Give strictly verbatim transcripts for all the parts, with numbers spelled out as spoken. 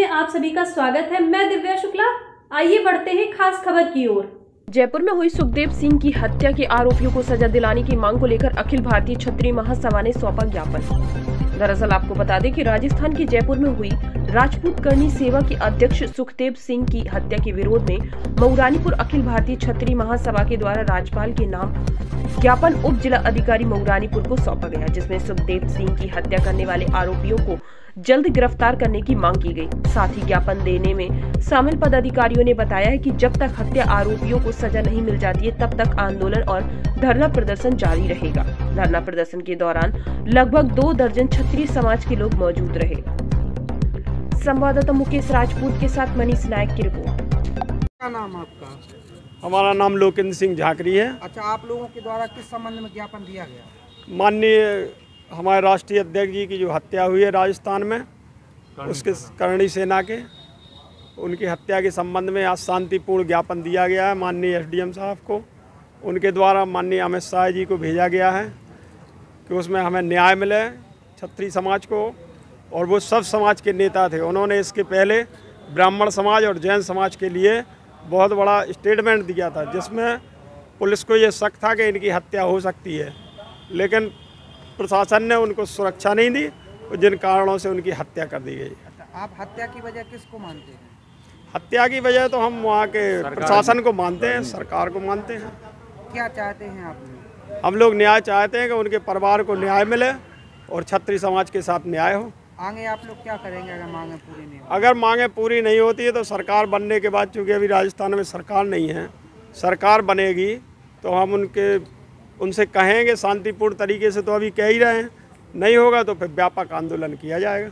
आप सभी का स्वागत है। मैं दिव्या शुक्ला। आइए बढ़ते हैं खास खबर की ओर। जयपुर में हुई सुखदेव सिंह की हत्या के आरोपियों को सजा दिलाने की मांग को लेकर अखिल भारतीय क्षत्रिय महासभा ने सौंपा ज्ञापन। दरअसल आपको बता दें कि राजस्थान के जयपुर में हुई राजपूत करनी सेवा के अध्यक्ष सुखदेव सिंह की हत्या के विरोध में मऊरानीपुर अखिल भारतीय क्षत्रिय महासभा के द्वारा राज्यपाल के नाम ज्ञापन उप जिला अधिकारी मऊरानीपुर को सौंपा गया, जिसमें सुखदेव सिंह की हत्या करने वाले आरोपियों को जल्द गिरफ्तार करने की मांग की गई। साथ ही ज्ञापन देने में शामिल पदाधिकारियों ने बताया है कि जब तक हत्या आरोपियों को सजा नहीं मिल जाती है तब तक आंदोलन और धरना प्रदर्शन जारी रहेगा। धरना प्रदर्शन के दौरान लगभग दो दर्जन क्षत्रिय समाज के लोग मौजूद रहे। संवाददाता मुकेश राजपूत के साथ मनीष नायक की रिपोर्ट। क्या नाम आपका? हमारा नाम लोकेंद्र सिंह झाकरी है। अच्छा, आप लोगों के द्वारा किस संबंध में ज्ञापन दिया गया? माननीय हमारे राष्ट्रीय अध्यक्ष जी की जो हत्या हुई है राजस्थान में, उसके करणी सेना के, उनकी हत्या के संबंध में आज शांतिपूर्ण ज्ञापन दिया गया है माननीय एसडीएम साहब को। उनके द्वारा माननीय अमित शाह जी को भेजा गया है कि उसमें हमें न्याय मिले क्षत्रिय समाज को। और वो सब समाज के नेता थे। उन्होंने इसके पहले ब्राह्मण समाज और जैन समाज के लिए बहुत बड़ा स्टेटमेंट दिया था, जिसमें पुलिस को ये शक था कि इनकी हत्या हो सकती है, लेकिन प्रशासन ने उनको सुरक्षा नहीं दी, जिन कारणों से उनकी हत्या कर दी गई। आप हत्या की वजह किसको मानते हैं? हत्या की वजह तो हम वहाँ के प्रशासन को मानते हैं, सरकार को मानते हैं। क्या चाहते हैं आप लोग? हम लोग न्याय चाहते हैं कि उनके परिवार को न्याय मिले और क्षत्रिय समाज के साथ न्याय हो। आगे आप लोग क्या करेंगे अगर मांगे पूरी नहीं हो? अगर मांगे पूरी नहीं होती है तो सरकार बनने के बाद, चूँकि अभी राजस्थान में सरकार नहीं है, सरकार बनेगी तो हम उनके उनसे कहेंगे शांतिपूर्ण तरीके से, तो अभी कह ही रहे हैं, नहीं होगा तो फिर व्यापक आंदोलन किया जाएगा।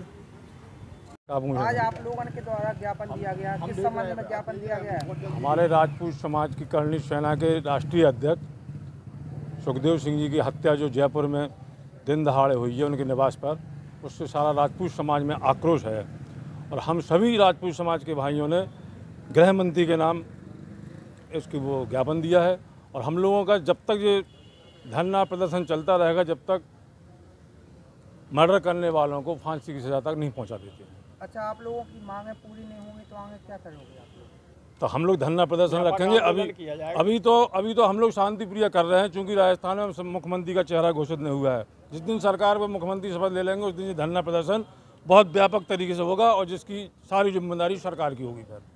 आज आप लोगों के द्वारा ज्ञापन दिया गया, किस संबंध में ज्ञापन दिया गया है? हमारे राजपूत समाज की करणी सेना के राष्ट्रीय अध्यक्ष सुखदेव सिंह जी की हत्या जो जयपुर में दिन दहाड़े हुई है उनके निवास पर, उससे सारा राजपूत समाज में आक्रोश है। और हम सभी राजपूत समाज के भाइयों ने गृह मंत्री के नाम इसकी वो ज्ञापन दिया है। और हम लोगों का जब तक ये धरना प्रदर्शन चलता रहेगा, जब तक मर्डर करने वालों को फांसी की सजा तक नहीं पहुंचा देते हैं। अच्छा, आप लोगों की मांगें पूरी नहीं होंगी तो आगे क्या करोगे आप लोग? तो हम लोग धरना प्रदर्शन रखेंगे। अभी अभी तो अभी तो हम लोग शांति प्रिय कर रहे हैं, क्योंकि राजस्थान में मुख्यमंत्री का चेहरा घोषित नहीं हुआ है। जिस दिन सरकार पर मुख्यमंत्री शपथ ले लेंगे उस दिन ये धरना प्रदर्शन बहुत व्यापक तरीके से होगा और जिसकी सारी जिम्मेदारी सरकार की होगी। फिर